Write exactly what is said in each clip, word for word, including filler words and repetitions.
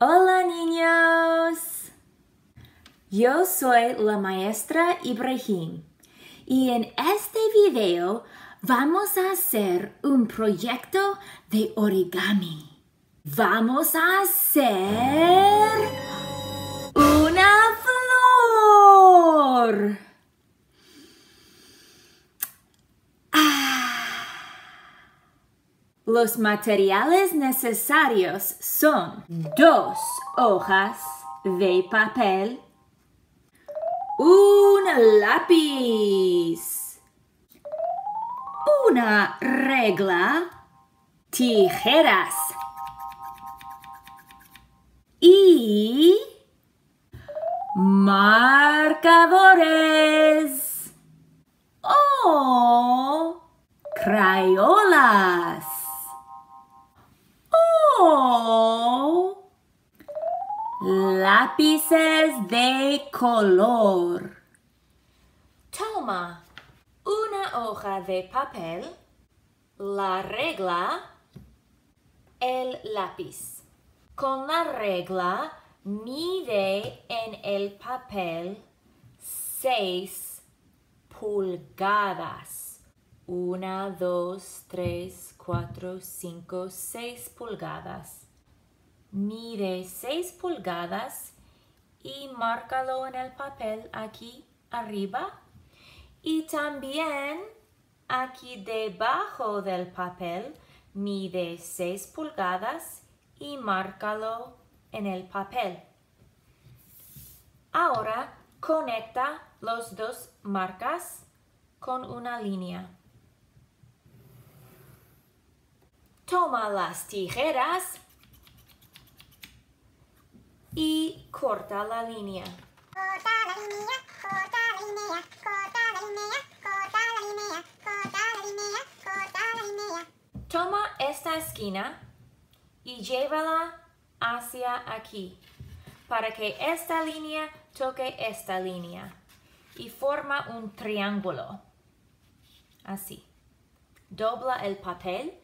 Hola niños, yo soy la maestra Ibrahim y en este video vamos a hacer un proyecto de origami. Vamos a hacer una flor. Los materiales necesarios son dos hojas de papel, un lápiz, una regla, tijeras y marcadores o crayolas. O lápices de color. Toma una hoja de papel, la regla, el lápiz. Con la regla, mide en el papel seis pulgadas. Una, dos, tres, cuatro, cinco, seis pulgadas. Mide seis pulgadas y márcalo en el papel aquí arriba. Y también aquí debajo del papel mide seis pulgadas y márcalo en el papel. Ahora conecta los dos marcas con una línea. Toma las tijeras y corta la línea. Corta la línea, corta la línea, corta la línea, corta la línea, corta la línea, corta la línea. Toma esta esquina y llévala hacia aquí para que esta línea toque esta línea y forma un triángulo. Así. Dobla el papel.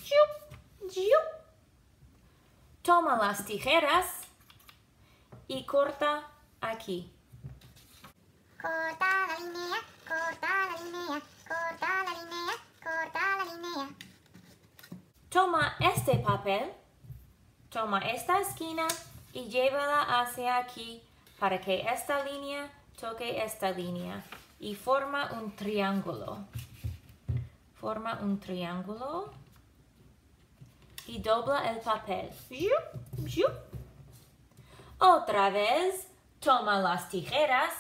Toma las tijeras y corta aquí. Corta la línea, corta la línea, corta la línea, corta la línea. Toma este papel, toma esta esquina y llévala hacia aquí para que esta línea toque esta línea y forma un triángulo. Forma un triángulo. Y dobla el papel. Otra vez, toma las tijeras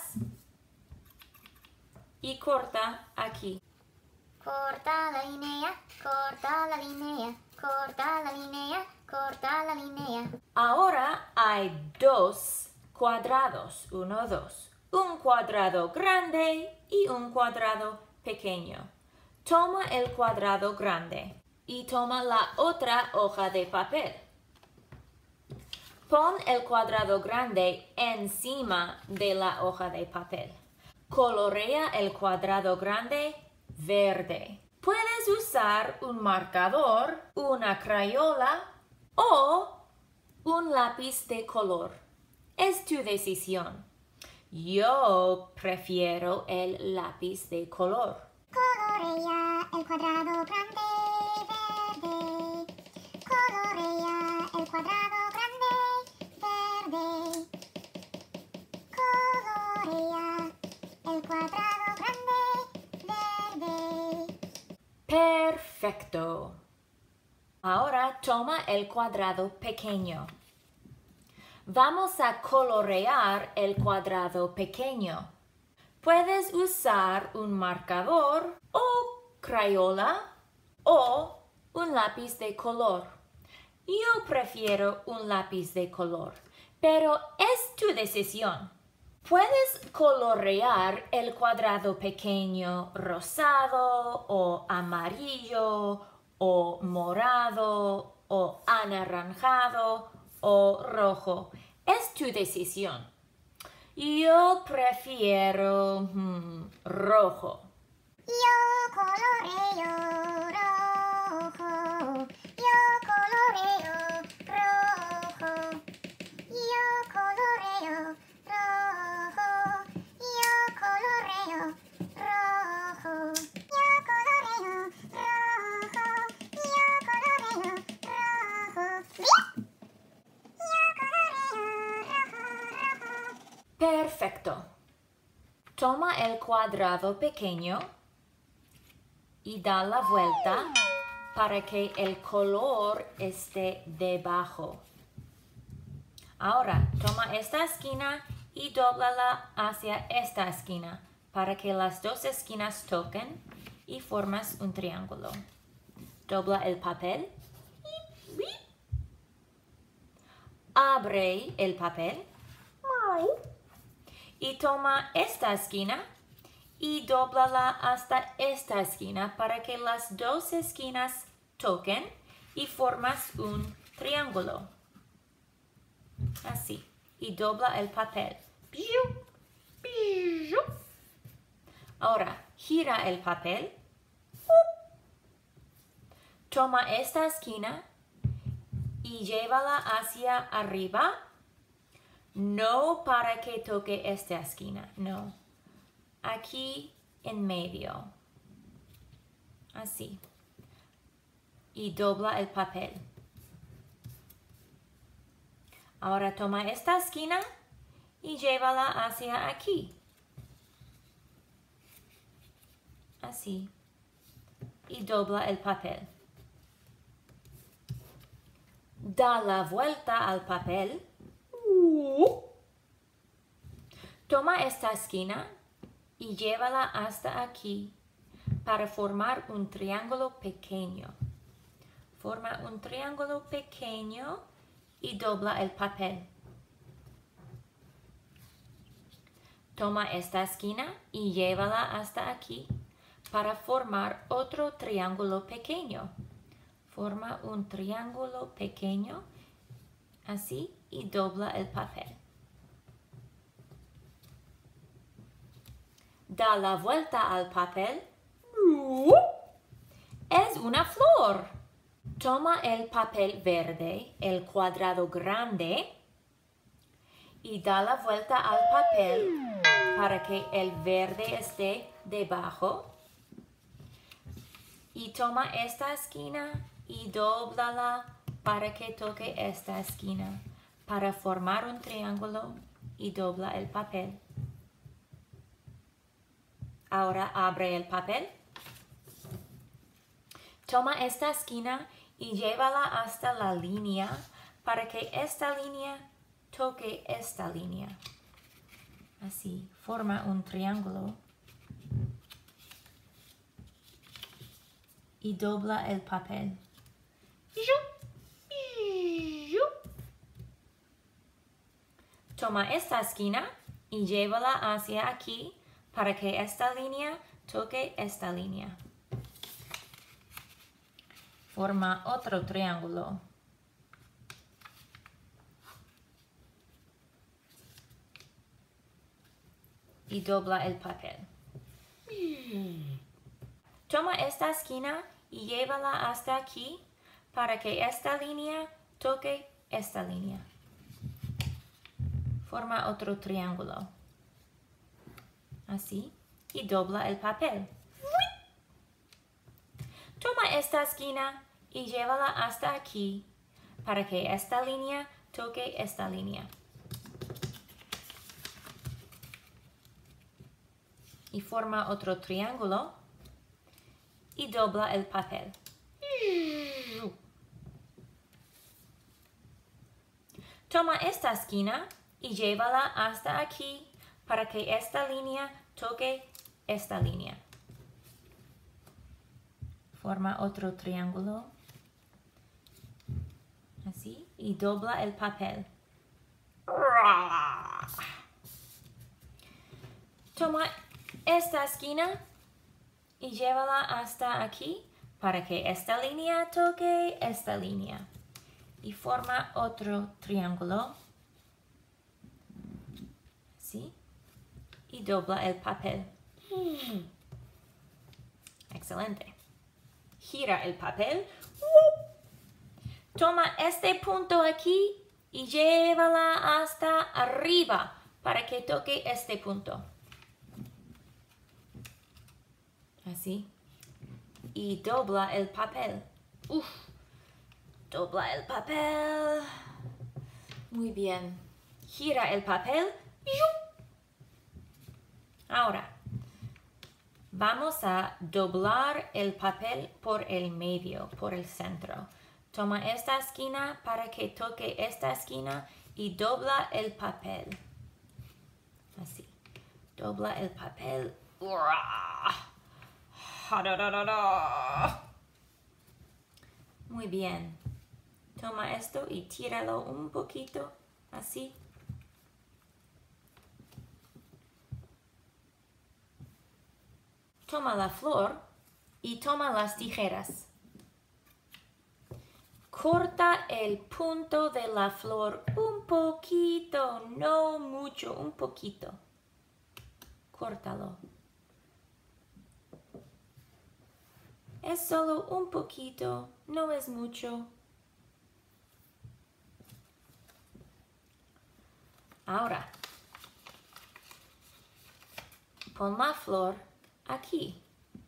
y corta aquí. Corta la línea, corta la línea, corta la línea, corta la línea. Ahora hay dos cuadrados. Uno, dos. Un cuadrado grande y un cuadrado pequeño. Toma el cuadrado grande. Y toma la otra hoja de papel. Pon el cuadrado grande encima de la hoja de papel. Colorea el cuadrado grande verde. Puedes usar un marcador, una crayola o un lápiz de color. Es tu decisión. Yo prefiero el lápiz de color. Colorea el cuadrado grande verde. Colorea el cuadrado grande verde. Colorea el cuadrado grande verde. Perfecto. Ahora toma el cuadrado pequeño. Vamos a colorear el cuadrado pequeño. Puedes usar un marcador o crayola o un lápiz de color. Yo prefiero un lápiz de color, pero es tu decisión. Puedes colorear el cuadrado pequeño rosado o amarillo o morado o anaranjado o rojo. Es tu decisión. Yo prefiero hmm, rojo. Yo coloreo rojo. Yo coloreo rojo. Perfecto. Toma el cuadrado pequeño y da la vuelta para que el color esté debajo. Ahora, toma esta esquina y dóblala hacia esta esquina para que las dos esquinas toquen y formas un triángulo. Dobla el papel. Abre el papel. Y toma esta esquina y dóblala hasta esta esquina para que las dos esquinas toquen y formas un triángulo. Así. Y dobla el papel. Ahora, gira el papel. Toma esta esquina y llévala hacia arriba. No para que toque esta esquina, no. Aquí en medio. Así. Y dobla el papel. Ahora toma esta esquina y llévala hacia aquí. Así. Y dobla el papel. Da la vuelta al papel. Toma esta esquina y llévala hasta aquí para formar un triángulo pequeño. Forma un triángulo pequeño y dobla el papel. Toma esta esquina y llévala hasta aquí para formar otro triángulo pequeño. Forma un triángulo pequeño, así, y dobla el papel. Da la vuelta al papel. Es una flor. Toma el papel verde, el cuadrado grande, y da la vuelta al papel para que el verde esté debajo. Y toma esta esquina y dóblala para que toque esta esquina, para formar un triángulo y dobla el papel. Ahora abre el papel. Toma esta esquina y llévala hasta la línea para que esta línea toque esta línea. Así, forma un triángulo. Y dobla el papel. Toma esta esquina y llévala hacia aquí para que esta línea toque esta línea. Forma otro triángulo. Y dobla el papel. Toma esta esquina y llévala hasta aquí para que esta línea toque esta línea. Forma otro triángulo. Así. Y dobla el papel. Toma esta esquina y llévala hasta aquí para que esta línea toque esta línea. Y forma otro triángulo y dobla el papel. Toma esta esquina y llévala hasta aquí para que esta línea toque esta línea. Forma otro triángulo. Así. Y dobla el papel. Toma esta esquina y llévala hasta aquí para que esta línea toque esta línea. Y forma otro triángulo. Así. Y dobla el papel. Excelente. Gira el papel. Toma este punto aquí y llévala hasta arriba para que toque este punto. Así. Y dobla el papel. Uf. Dobla el papel. Muy bien. Gira el papel. Ahora, vamos a doblar el papel por el medio, por el centro. Toma esta esquina para que toque esta esquina y dobla el papel. Así. Dobla el papel. Muy bien. Toma esto y tíralo un poquito. Así. Toma la flor y toma las tijeras. Corta el punto de la flor un poquito, no mucho, un poquito. Córtalo. Es solo un poquito, no es mucho. Ahora, pon la flor aquí.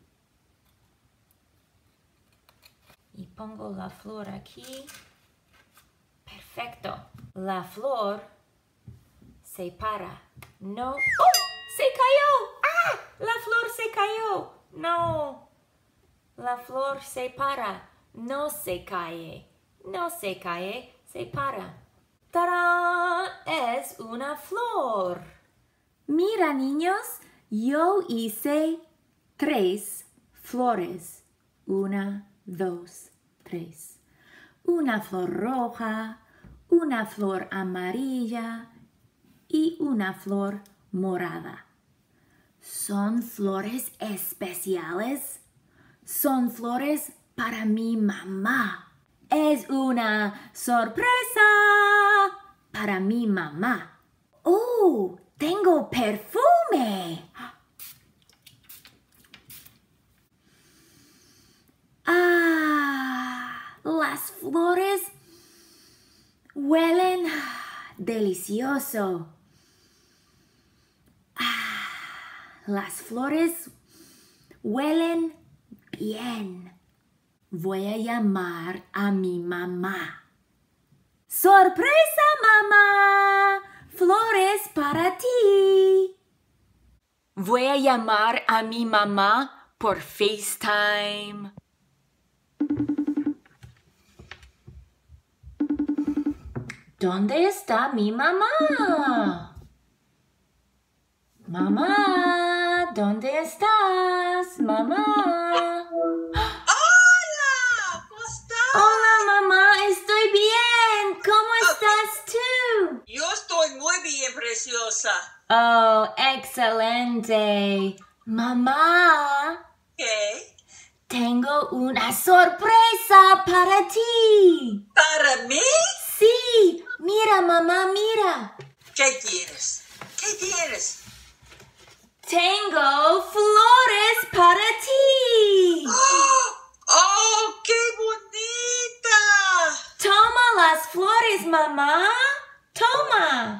Y pongo la flor aquí. Perfecto. La flor se para. No. ¡Oh! ¡Se cayó! ¡Ah! La flor se cayó. No. La flor se para. No se cae. No se cae. Se para. ¡Tarán! Es una flor. Mira, niños. Yo hice tres flores. Una, dos, tres. Una flor roja, una flor amarilla y una flor morada. ¿Son flores especiales? Son flores para mi mamá. Es una sorpresa para mi mamá. ¡Oh! ¡Tengo perfume! ¡Ah! Las flores huelen delicioso. ¡Ah! Las flores huelen bien. Voy a llamar a mi mamá. ¡Sorpresa, mamá! ¡Flores para ti! Voy a llamar a mi mamá por FaceTime. ¿Dónde está mi mamá? Mamá, ¿dónde estás? Mamá. ¡Hola! ¿Cómo estás? Hola, mamá, estoy bien. ¿Cómo estás tú? Yo estoy muy bien, preciosa. Oh, excelente. Mamá, ¿Qué? tengo una sorpresa para ti. ¿Para mí? Sí, mira, mamá, mira. ¿Qué tienes? ¿Qué tienes? Tengo flores para ti. ¡Oh, qué bonita! Toma las flores, mamá. Toma.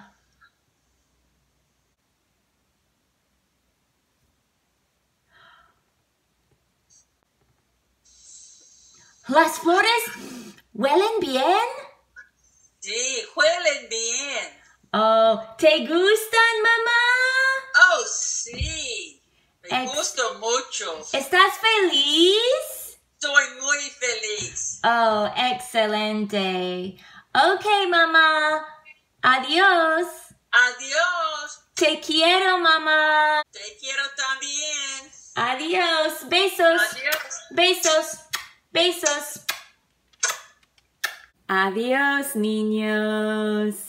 ¿Las flores huelen bien? Sí, huelen bien. Oh, ¿te gustan, mamá? Oh, sí. Me Ex- gusta mucho. ¿Estás feliz? Estoy muy feliz. Oh, excelente. Ok, mamá. Adiós. Adiós. Te quiero, mamá. Te quiero también. Adiós. Besos. Adiós. Besos. Besos. Adiós, niños.